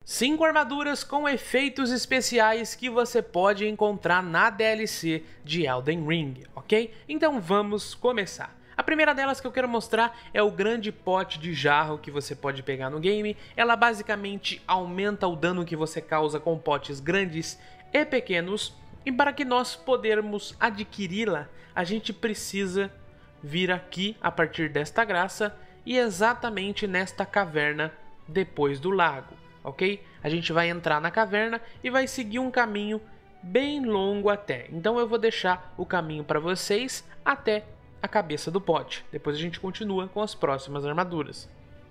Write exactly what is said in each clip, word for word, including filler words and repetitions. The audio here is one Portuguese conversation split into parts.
Cinco armaduras com efeitos especiais que você pode encontrar na D L C de Elden Ring, ok? Então vamos começar. A primeira delas que eu quero mostrar é o grande pote de jarro que você pode pegar no game. Ela basicamente aumenta o dano que você causa com potes grandes e pequenos. E para que nós podermos adquiri-la, a gente precisa vir aqui a partir desta graça e exatamente nesta caverna depois do lago. Ok? A gente vai entrar na caverna e vai seguir um caminho bem longo até. Então eu vou deixar o caminho para vocês até a cabeça do pote. Depois a gente continua com as próximas armaduras.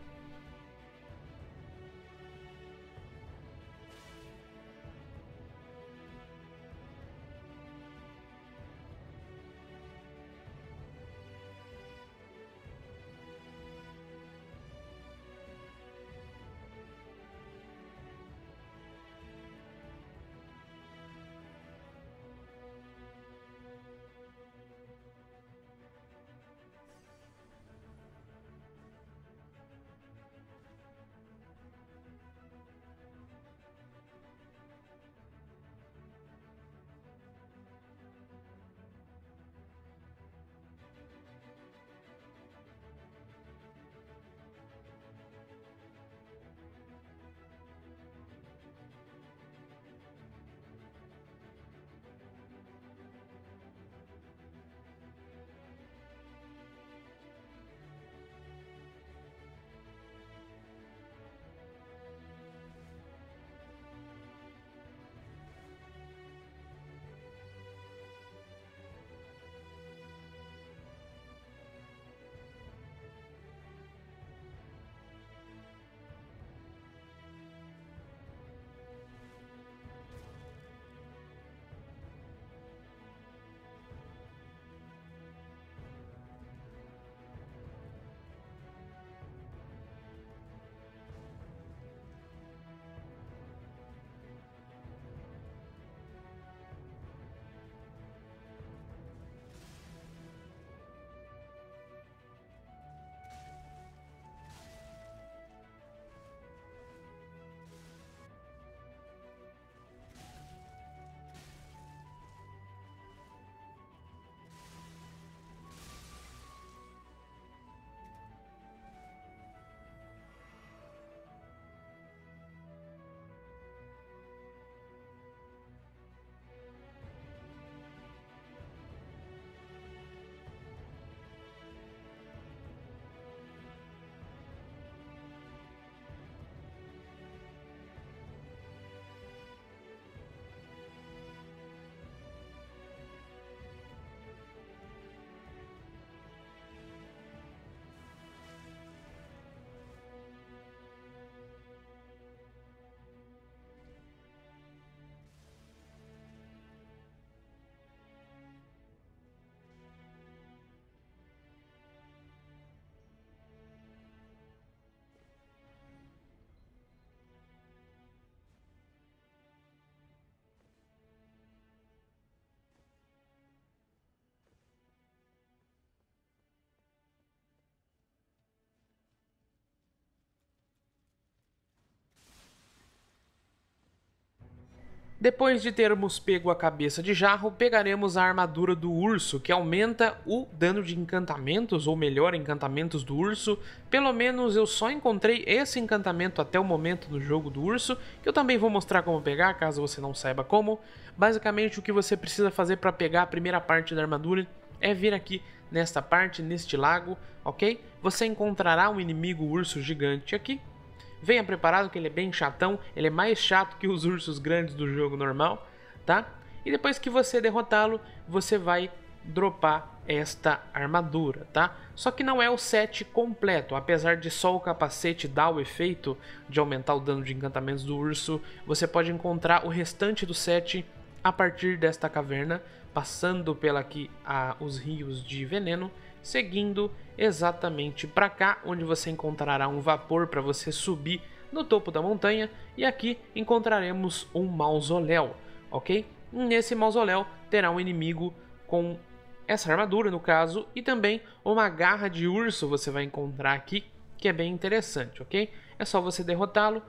Depois de termos pego a cabeça de jarro, pegaremos a armadura do urso, que aumenta o dano de encantamentos, ou melhor, encantamentos do urso. Pelo menos eu só encontrei esse encantamento até o momento no jogo do urso, que eu também vou mostrar como pegar, caso você não saiba como. Basicamente, o que você precisa fazer para pegar a primeira parte da armadura é vir aqui nesta parte, neste lago, ok? Você encontrará um inimigo urso gigante aqui. Venha preparado que ele é bem chatão, ele é mais chato que os ursos grandes do jogo normal, tá? E depois que você derrotá-lo, você vai dropar esta armadura, tá? Só que não é o set completo, apesar de só o capacete dar o efeito de aumentar o dano de encantamentos do urso, você pode encontrar o restante do set a partir desta caverna, passando pela aqui a, os rios de veneno, seguindo exatamente para cá, onde você encontrará um vapor para você subir no topo da montanha, e aqui encontraremos um mausoléu, ok? Nesse mausoléu terá um inimigo com essa armadura, no caso, e também uma garra de urso você vai encontrar aqui, que é bem interessante, ok? É só você derrotá-lo,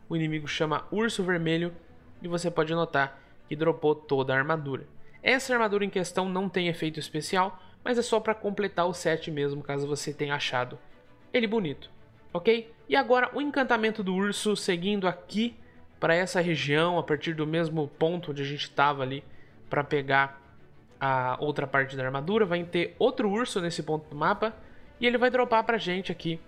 o inimigo chama Urso Vermelho e você pode notar que dropou toda a armadura. Essa armadura em questão não tem efeito especial, mas é só para completar o set mesmo, caso você tenha achado ele bonito, ok? E agora o encantamento do urso, seguindo aqui para essa região, a partir do mesmo ponto onde a gente estava ali para pegar a outra parte da armadura, vai ter outro urso nesse ponto do mapa e ele vai dropar pra gente aqui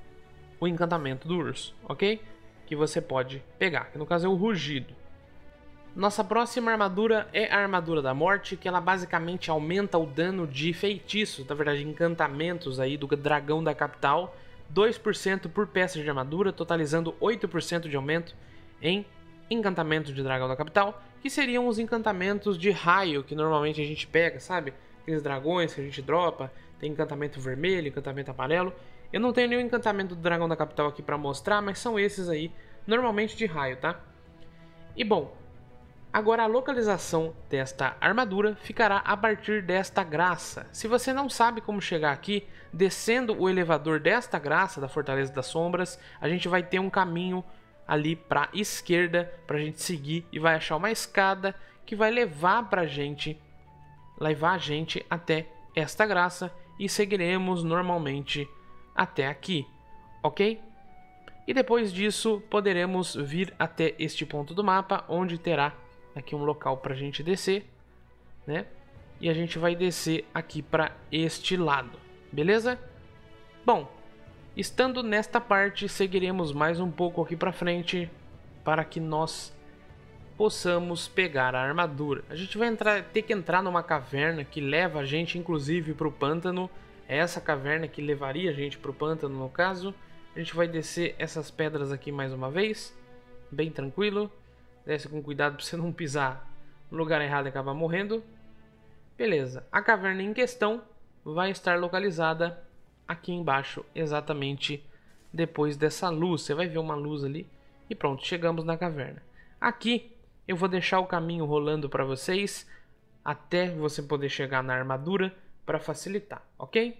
o encantamento do urso, ok? Que você pode pegar, que no caso é o rugido. Nossa próxima armadura é a armadura da morte, que ela basicamente aumenta o dano de feitiços, na verdade encantamentos aí do dragão da capital, dois por cento por peça de armadura, totalizando oito por cento de aumento em encantamentos de dragão da capital, que seriam os encantamentos de raio que normalmente a gente pega, sabe? Aqueles dragões que a gente dropa, tem encantamento vermelho, encantamento amarelo. Eu não tenho nenhum encantamento do dragão da capital aqui para mostrar, mas são esses aí, normalmente de raio, tá? E bom, agora a localização desta armadura ficará a partir desta graça. Se você não sabe como chegar aqui, descendo o elevador desta graça, da Fortaleza das Sombras, a gente vai ter um caminho ali para a esquerda para a gente seguir e vai achar uma escada que vai levar pra gente, levar a gente até esta graça e seguiremos normalmente até aqui, ok? E depois disso poderemos vir até este ponto do mapa, onde terá aqui um local para a gente descer, né? E a gente vai descer aqui para este lado, beleza? Bom, estando nesta parte, seguiremos mais um pouco aqui para frente para que nós possamos pegar a armadura. A gente vai entrar, ter que entrar numa caverna que leva a gente inclusive para o pântano. É essa caverna que levaria a gente para o pântano no caso. A gente vai descer essas pedras aqui mais uma vez, bem tranquilo. Desce com cuidado para você não pisar no lugar errado e acabar morrendo. Beleza, a caverna em questão vai estar localizada aqui embaixo, exatamente depois dessa luz. Você vai ver uma luz ali e pronto, chegamos na caverna. Aqui eu vou deixar o caminho rolando para vocês até você poder chegar na armadura para facilitar, ok?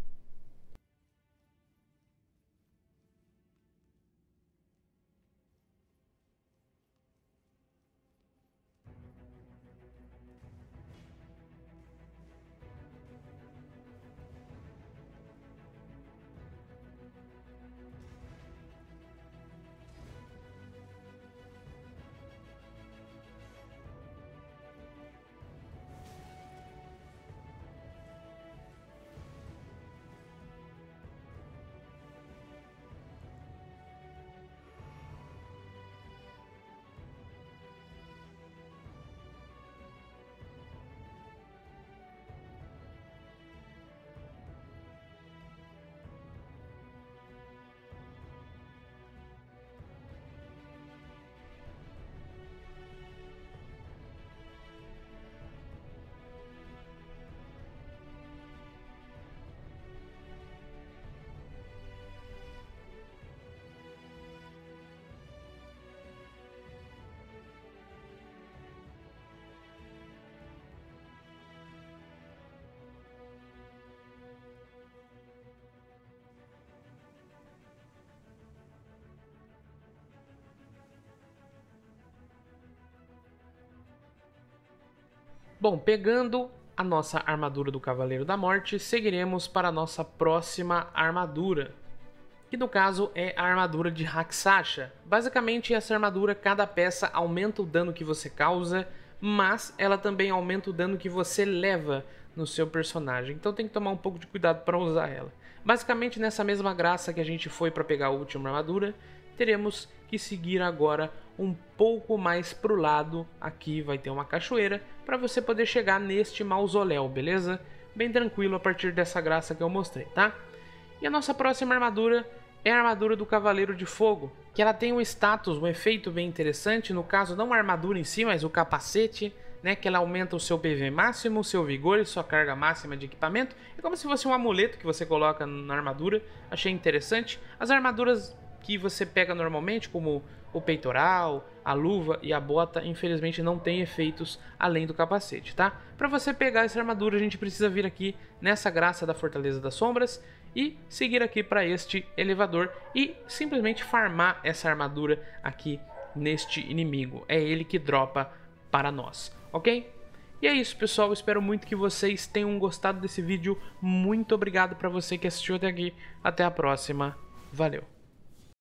Bom, pegando a nossa armadura do Cavaleiro da Morte, seguiremos para a nossa próxima armadura, que no caso é a armadura de Rakshasa. Basicamente, essa armadura, cada peça aumenta o dano que você causa, mas ela também aumenta o dano que você leva no seu personagem. Então tem que tomar um pouco de cuidado para usar ela. Basicamente, nessa mesma graça que a gente foi para pegar a última armadura, teremos que seguir agora um pouco mais para o lado. Aqui vai ter uma cachoeira para você poder chegar neste mausoléu, beleza? Bem tranquilo a partir dessa graça que eu mostrei, tá? E a nossa próxima armadura é a armadura do Cavaleiro de Fogo, que ela tem um status, um efeito bem interessante, no caso não a armadura em si, mas o capacete, né, que ela aumenta o seu P V máximo, o seu vigor e sua carga máxima de equipamento. É como se fosse um amuleto que você coloca na armadura, achei interessante. As armaduras que você pega normalmente, como o peitoral, a luva e a bota, infelizmente não tem efeitos além do capacete, tá? Para você pegar essa armadura, a gente precisa vir aqui nessa graça da Fortaleza das Sombras e seguir aqui para este elevador e simplesmente farmar essa armadura aqui neste inimigo. É ele que dropa para nós, ok? E é isso, pessoal, espero muito que vocês tenham gostado desse vídeo. Muito obrigado para você que assistiu até aqui, até a próxima, valeu!